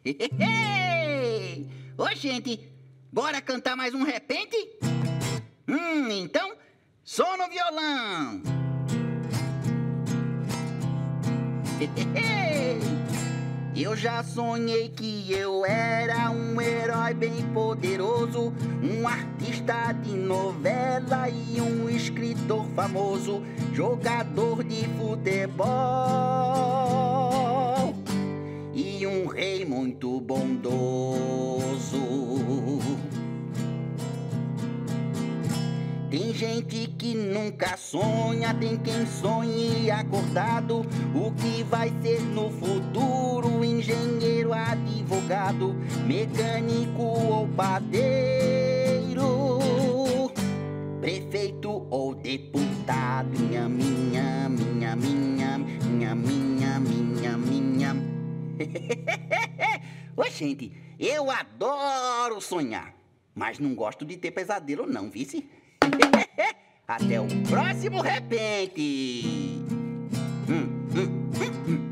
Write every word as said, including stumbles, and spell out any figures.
Ô, gente, bora cantar mais um repente? Hum, então, som no violão. Eu já sonhei que eu era um herói bem poderoso, um artista de novela e um escritor famoso, jogador de futebol e um rei muito bondoso. Tem gente que nunca sonha, tem quem sonhe acordado o que vai ser no futuro: engenheiro, advogado, mecânico ou padeiro, prefeito ou deputado. Minha, minha, minha, minha, minha, minha, minha, minha. Ô, gente, eu adoro sonhar, mas não gosto de ter pesadelo não, vice? Até o próximo repente! Hum, hum, hum, hum.